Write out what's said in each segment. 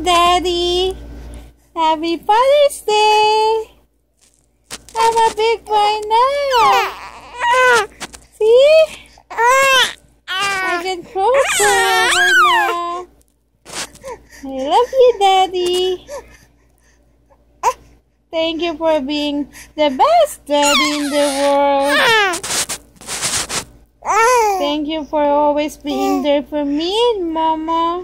you, Daddy. Happy Father's Day. I'm a big boy now. See? I can crawl over now. I love you, Daddy. Thank you for being the best daddy in the world. Thank you for always being there for me and Mama.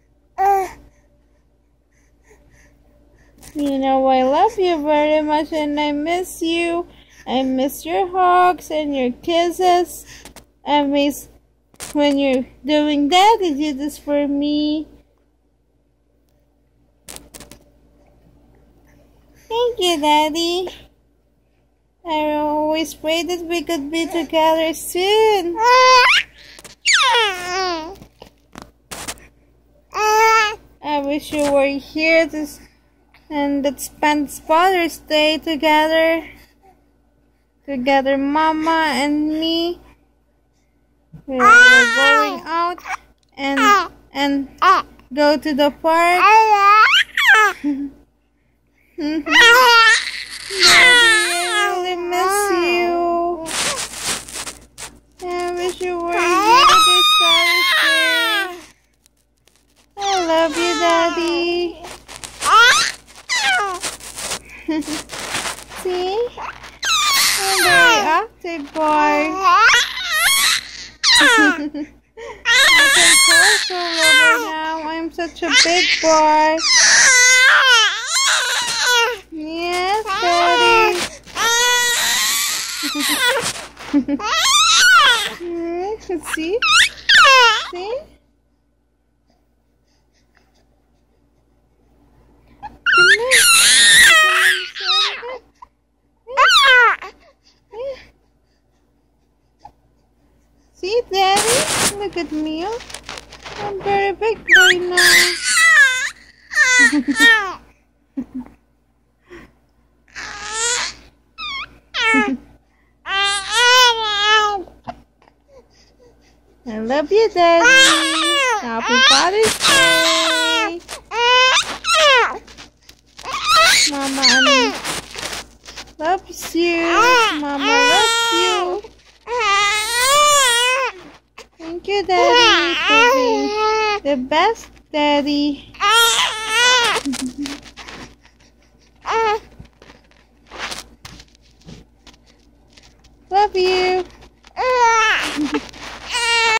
You know I love you very much and I miss you. I miss your hugs and your kisses. I miss when you're doing that, you do this for me. Thank you, Daddy. I always pray that we could be together soon. I wish you were here and that spend Father's Day together. Together, Mama and me. We're going out and go to the park. Daddy, I really miss you. I wish you were here this Father's Day. I love you, Daddy. See? I'm very active boy. I can cross all over now. I'm such a big boy. Yes, Daddy. See? See? Come here. See, Daddy? Look at me. I'm very big boy now. I love you, Daddy. Happy Father's Day. Mama loves you. Mama loves you. Thank you, Daddy, for being the best daddy. Love you.